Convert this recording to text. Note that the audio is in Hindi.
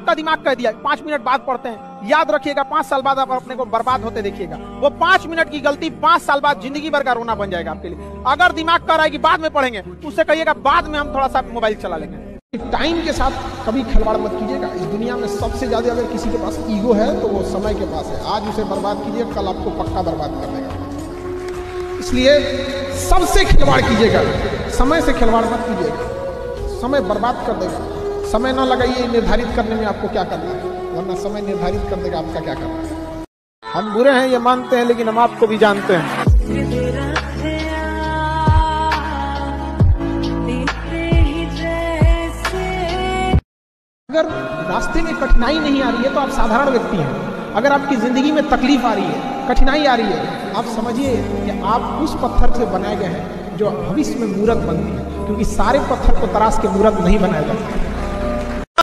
आपका दिमाग कह दिया 5 मिनट बाद पढ़ते हैं, याद रखिएगा 5 साल बाद आप अपने को बर्बाद होते देखिएगा। वो 5 मिनट की गलती 5 साल बाद जिंदगी भर का रोना बन जाएगा आपके लिए। अगर दिमाग कह रहा है कि बाद में पढ़ेंगे, उससे कहिएगा बाद में हम थोड़ा सा मोबाइल चला लेंगे। टाइम के साथ कभी खिलवाड़ मत कीजिएगा। इस दुनिया में सबसे ज्यादा अगर किसी के पास ईगो है तो वो समय के पास है। आज उसे बर्बाद कीजिए, कल आपको पक्का बर्बाद कर देगा। इसलिए सबसे खिलवाड़ कीजिएगा, समय से खिलवाड़ मत कीजिएगा। समय बर्बाद कर देगा। समय ना लगाइए निर्धारित करने में आपको क्या करना है, वरना समय निर्धारित कर देगा आपका क्या करना है। हम बुरे हैं ये मानते हैं, लेकिन हम आपको भी जानते हैं। अगर रास्ते में कठिनाई नहीं आ रही है तो आप साधारण व्यक्ति हैं। अगर आपकी जिंदगी में तकलीफ आ रही है, कठिनाई आ रही है, आप समझिए कि आप उस पत्थर से बनाए गए हैं जो भविष्य में मूर्त बनती है, क्योंकि सारे पत्थर को तराश के मूर्त नहीं बनाया जाता।